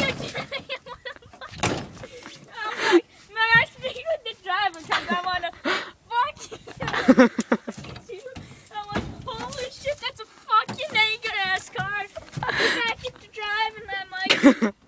may I speak with the driver because I want to fuck you. I'm like, holy shit, that's a fucking naked ass car. I'll be back into driving that, Mike.